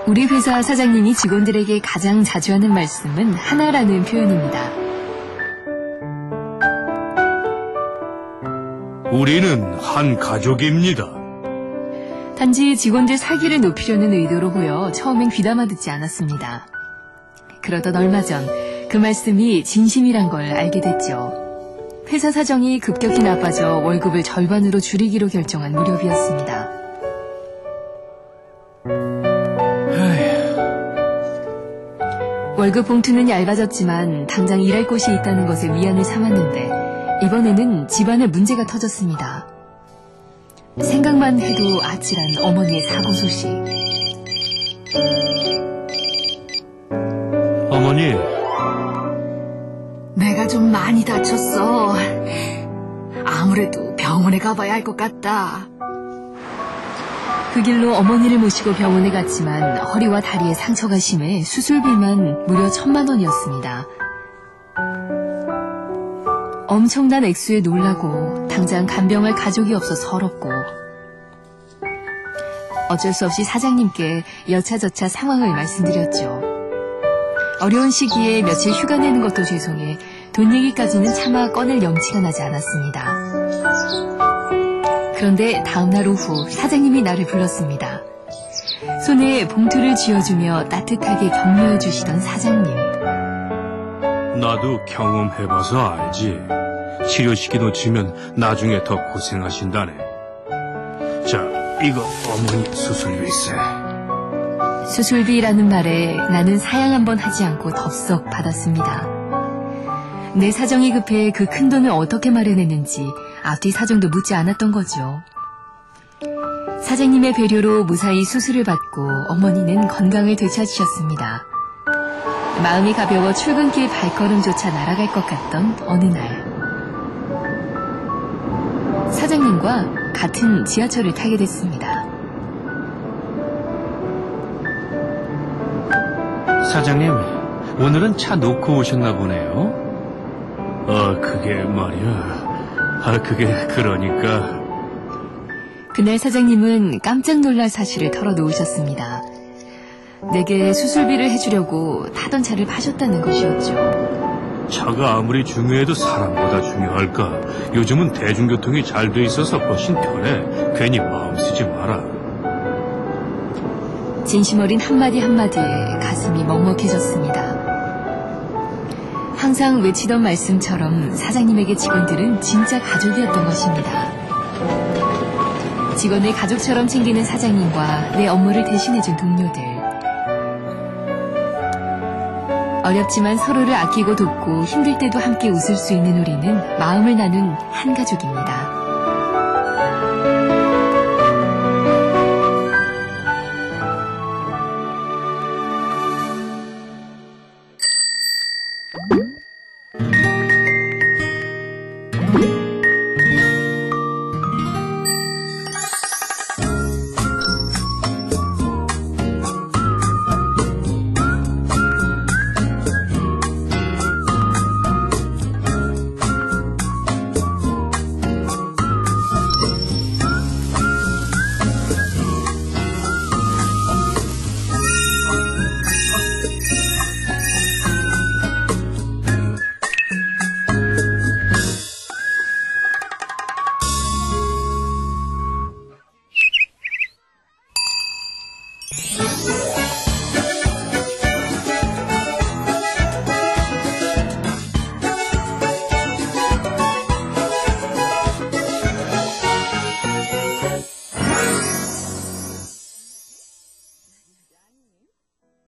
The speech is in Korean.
우리 회사 사장님이 직원들에게 가장 자주 하는 말씀은 하나라는 표현입니다. 우리는 한 가족입니다. 단지 직원들 살기를 높이려는 의도로 보여 처음엔 귀담아 듣지 않았습니다. 그러던 얼마 전 그 말씀이 진심이란 걸 알게 됐죠. 회사 사정이 급격히 나빠져 월급을 절반으로 줄이기로 결정한 무렵이었습니다. 월급 봉투는 얇아졌지만 당장 일할 곳이 있다는 것에 위안을 삼았는데 이번에는 집안에 문제가 터졌습니다. 생각만 해도 아찔한 어머니의 사고 소식. 어머니, 내가 좀 많이 다쳤어. 아무래도 병원에 가봐야 할 것 같다. 그 길로 어머니를 모시고 병원에 갔지만 허리와 다리에 상처가 심해 수술비만 무려 1,000만 원이었습니다. 엄청난 액수에 놀라고 당장 간병할 가족이 없어 서럽고 어쩔 수 없이 사장님께 여차저차 상황을 말씀드렸죠. 어려운 시기에 며칠 휴가 내는 것도 죄송해 돈 얘기까지는 차마 꺼낼 염치가 나지 않았습니다. 그런데 다음날 오후 사장님이 나를 불렀습니다. 손에 봉투를 쥐어주며 따뜻하게 격려해 주시던 사장님. 나도 경험해봐서 알지. 치료 시기 놓치면 나중에 더 고생하신다네. 자, 이거 어머니 수술비세. 수술비라는 말에 나는 사양 한번 하지 않고 덥석 받았습니다. 내 사정이 급해 그 큰 돈을 어떻게 마련했는지 앞뒤 사정도 묻지 않았던 거죠. 사장님의 배려로 무사히 수술을 받고 어머니는 건강을 되찾으셨습니다. 마음이 가벼워 출근길 발걸음조차 날아갈 것 같던 어느 날. 사장님과 같은 지하철을 타게 됐습니다. 사장님, 오늘은 차 놓고 오셨나 보네요. 그게 말이야. 그게 그러니까. 그날 사장님은 깜짝 놀랄 사실을 털어놓으셨습니다. 내게 수술비를 해주려고 타던 차를 파셨다는 것이었죠. 차가 아무리 중요해도 사람보다 중요할까? 요즘은 대중교통이 잘 돼 있어서 훨씬 편해. 괜히 마음 쓰지 마라. 진심 어린 한마디 한마디에 가슴이 먹먹해졌습니다. 항상 외치던 말씀처럼 사장님에게 직원들은 진짜 가족이었던 것입니다. 직원을 가족처럼 챙기는 사장님과 내 업무를 대신해준 동료들. 어렵지만 서로를 아끼고 돕고 힘들 때도 함께 웃을 수 있는 우리는 마음을 나눈 한 가족입니다.